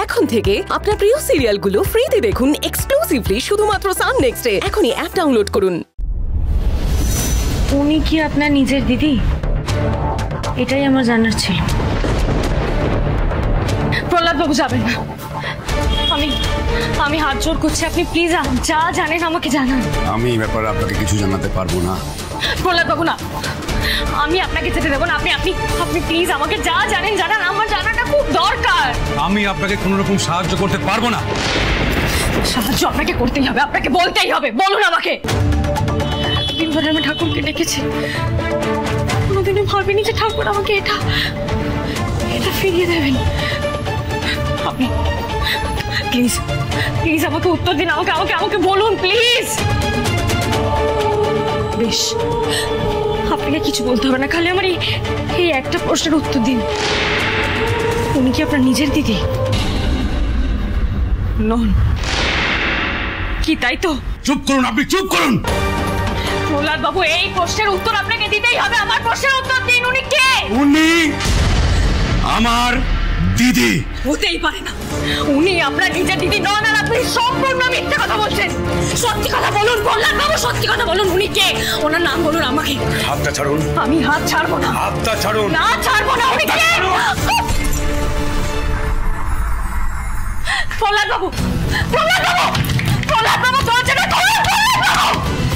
এখন থেকে আপনার প্রিয় সিরিয়ালগুলো ফ্রিতে দেখুন এক্সক্লুসিভলি শুধুমাত্র সান নেক্সটে। এখনই অ্যাপ ডাউনলোড করুন। উনি কি আপনার নিজের দিদি? এটাই আমার জানার ছিল। প্রহ্লাদ বাবু যাবেন না। আমি হাত জোর করছি, আপনি প্লিজ যা জানেন আমাকে জানান। আমি এই ব্যাপারে আপনাকে কিছু জানাতে পারবো না। প্রহ্লাদ বাবু না, আমি আপনাকে যেতে দেবো না। আপনি প্লিজ আমাকে যা জানেন জানান, আমার জানাটা খুব দরকার। আমি আপনাকে কোনো রকম সাহায্য করতে পারবো না। সাহায্য আপনাকে করতেই হবে, আপনাকে বলতেই হবে। বলুন আমাকে। দিনভর আমি ঠাকুরকে ডেকেছি, কোনোদিনও ভাবিনি যে ঠাকুর আমাকে এটা ফিরিয়ে দেবেন। আপনি প্লিজ প্লিজ আমাকে উত্তর দিন। আমাকে বলুন প্লিজ। বেশ, আপনাকে কিছু বলতে হবে না, খালি আমার এই একটা প্রশ্নের উত্তর দিন। উনি কি আপনার নিজের দিদি নন? কি তাই তো? চুপ করুন, আপনি চুপ করুন। প্রহ্লাদ বাবু, এই প্রশ্নের উত্তর আপনাকে দিতেই হবে। আমার প্রশ্নের উত্তর দিন। উনি কে? উনি আমার দিদি। হতেই পারে না, উনি আপনার নিজের দিদি নন। আর আপনি সম্পূর্ণ মিথ্যে কথা বলছেন। সত্যি কথা বলুন প্রহ্লাদ বাবু, সত্যি কথা বলুন। উনি কে? ওনার নাম বলুন আমাকে। হাতটা ছাড়ুন। আমি হাত ছাড়বো না। হাতটা ছাড়ুন। না, ছাড়বো না। উনি কে? প্রহ্লাদ বাবু, প্রহ্লাদ বাবু, প্রহ্লাদ বাবু, দরজাটা খুলুন। প্রহ্লাদ বাবু,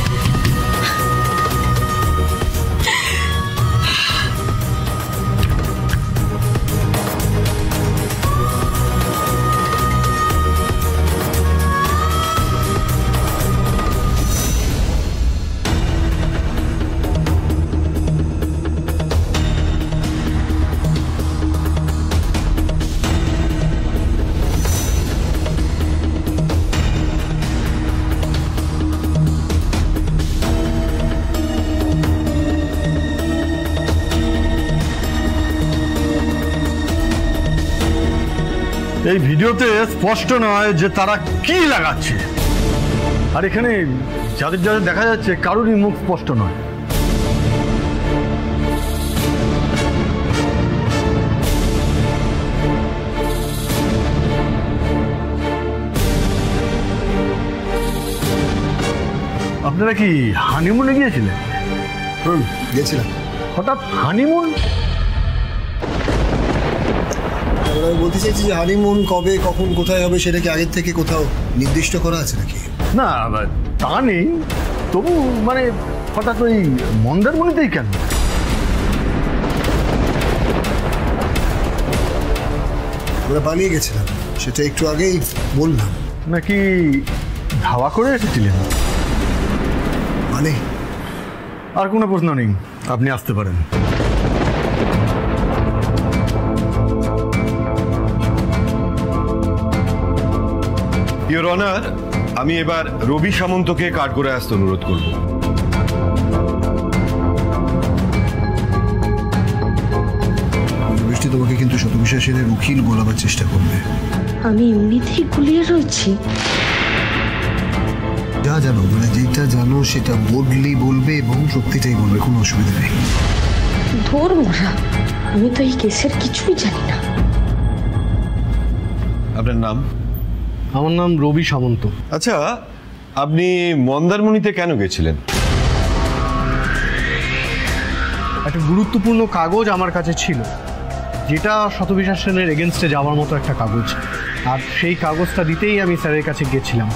এই ভিডিওতে স্পষ্ট নয় যে তারা কি লাগাচ্ছে, আর এখানে যাদের যাদের দেখা যাচ্ছে কারোরই মুখ স্পষ্ট নয়। আপনারা কি হানিমুনে গিয়েছিলেন? গেছিলাম। হঠাৎ হানিমুন? আমি বলতে চাইছি যে হানিমুন কবে কখন কোথায় হবে সেটা কি আগের থেকে কোথাও নির্দিষ্ট করা আছে নাকি? না, তা নেই, তবু মানে হঠাৎ ওই মন্দারমণিতেই কেন? আমরা পালিয়ে গেছিলাম, সেটা একটু আগেই বললাম। নাকি ধাওয়া করে এসেছিলেন? মানে আর কোনো প্রশ্ন নেই, আপনি আসতে পারেন। ইওর অনার, আমি এবার রবি সামন্তকে কাঠ করে আসতে অনুরোধ করব। বৃষ্টি তোমাকে কিন্তু শতবিশ্বাস সেনের উকিল বলাবার চেষ্টা করবে। আমি এমনিতেই গুলিয়ে রয়েছি। যা জানো, মানে যেটা জানো সেটা বলবে এবং সত্যিটাই বলবে, কোনো অসুবিধা নেই। ধর্মরা, আমি তো এই কেসের কিছুই জানি না। আপনার নাম? আমার নাম রবি সামন্ত। আচ্ছা, আপনি মন্দারমণিতে কেন গেছিলেন? একটা গুরুত্বপূর্ণ কাগজ আমার কাছে ছিল, যেটা শতবিশ্বাস সেনের এগেনস্টে যাওয়ার মতো একটা কাগজ, আর সেই কাগজটা দিতেই আমি স্যারের কাছে গেছিলাম।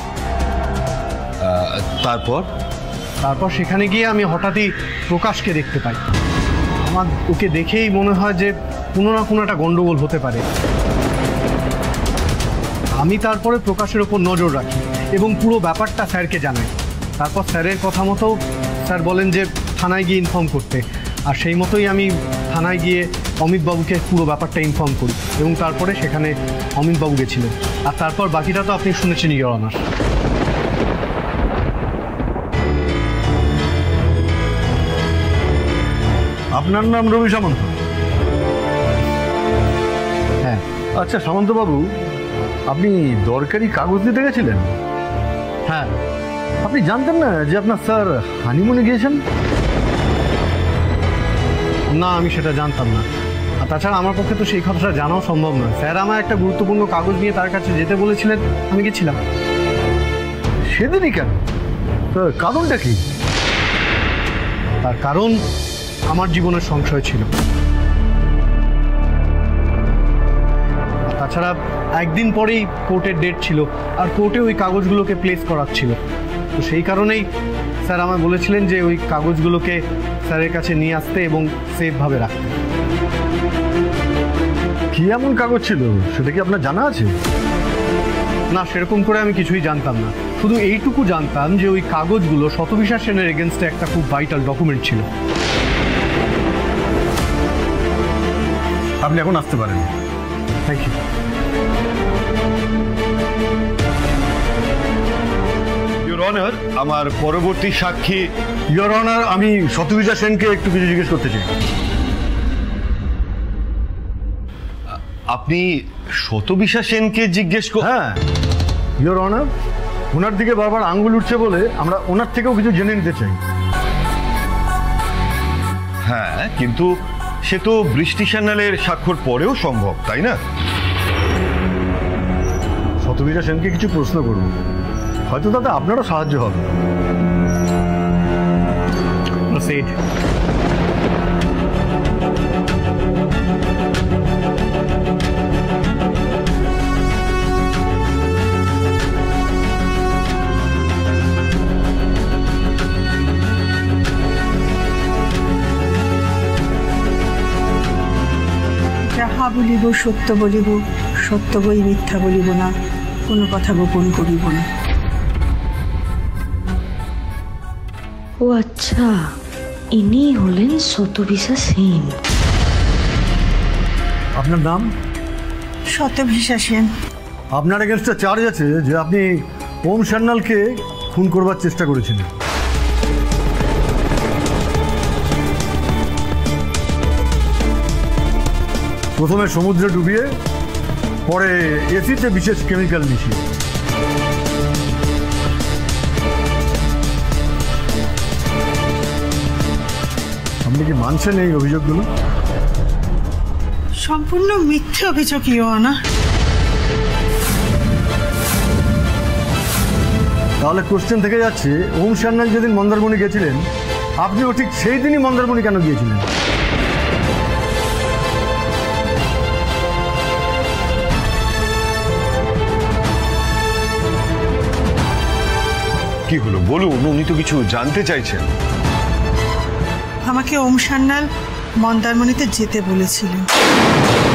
তারপর সেখানে গিয়ে আমি হঠাৎই প্রকাশকে দেখতে পাই। আমার ওকে দেখেই মনে হয় যে কোনো না কোনো একটা গন্ডগোল হতে পারে। আমি তারপরে প্রকাশের ওপর নজর রাখি এবং পুরো ব্যাপারটা স্যারকে জানাই। তারপর স্যারের কথা মতো স্যার বলেন যে থানায় গিয়ে ইনফর্ম করতে, আর সেই মতোই আমি থানায় গিয়ে অমিতবাবুকে পুরো ব্যাপারটা ইনফর্ম করি এবং তারপরে সেখানে অমিতবাবু গেছিলেন। আর তারপর বাকিটা তো আপনি শুনেছেন ইওর অনার। আপনার নাম রবি সামন্ত? হ্যাঁ। আচ্ছা সামন্তবাবু, আপনি দরকারি কাগজ দিতে গেছিলেন? হ্যাঁ। আপনি জানতেন না যে আপনার স্যার হানিমুনে গিয়েছেন? না, আমি সেটা জানতাম না। আর তাছাড়া আমার পক্ষে তো সেই কথাটা জানাও সম্ভব নয়। স্যার আমার একটা গুরুত্বপূর্ণ কাগজ নিয়ে তার কাছে যেতে বলেছিলেন, আমি গেছিলাম। সেদিনই কেন? কারণটা কি? তার কারণ আমার জীবনের সংশয় ছিল। তাছাড়া একদিন পরেই কোর্টের ডেট ছিল, আর কোর্টে ওই কাগজগুলোকে প্লেস করাচ্ছিল। তো সেই কারণেই স্যার আমায় বলেছিলেন যে ওই কাগজগুলোকে স্যারের কাছে নিয়ে আসতে এবং সেফভাবে রাখতে। কি এমন কাগজ ছিল সেটা কি আপনার জানা আছে? না, সেরকম করে আমি কিছুই জানতাম না। শুধু এইটুকু জানতাম যে ওই কাগজগুলো শতবিশ্বাস সেনের এগেনস্টে একটা খুব ভাইটাল ডকুমেন্ট ছিল। আপনি এখন আসতে পারেন। Thank you. ইওর অনার, আমার পরবর্তী সাক্ষী। ইওর অনার, আমি শতবিশা সেনকে একটু কিছু জিজ্ঞেস করতে চাই। আপনি শতবিশা সেনকে জিজ্ঞেস হ্যাঁ, ইওর অনার, ওনার দিকে বারবার আঙ্গুল উঠছে বলে আমরা ওনার থেকেও কিছু জেনে নিতে চাই। হ্যাঁ, কিন্তু সে তো বৃষ্টি চ্যানেলের স্বাক্ষর পরেও সম্ভব, তাই না? শতবিশা সেনকে কিছু প্রশ্ন করব, হয়তো তাতে আপনারও সাহায্য হবে। Proceed. যাহা বলিব সত্য বলিব, সত্য বই মিথ্যা বলিব না, কোনো কথা গোপন করিব না। ও আচ্ছা, ইনি হলেন শতবিশা সেন। আপনার নাম? শতভিসা সেন। আপনার এগেনস্টে চার্জ আছে যে আপনি ওম সান্যালকে খুন করবার চেষ্টা করেছিলেন। প্রথমে সমুদ্রে ডুবিয়ে, পরে এসিতে বিশেষ কেমিক্যাল মিশিয়ে। আপনি কি মানছেন এই অভিযোগগুলো? সম্পূর্ণ মিথ্যে অভিযোগ ইওর অনার। তাহলে কোশ্চেন থেকে যাচ্ছে, ওম সান্যাল যেদিন মন্দারমণি গেছিলেন, আপনিও ঠিক সেই দিনই মন্দারমণি কেন গিয়েছিলেন? কি হলো বলুন, উনি তো কিছু জানতে চাইছেন। আমাকে ওম সান্যাল মন্দারমণিতে যেতে বলেছিলেন।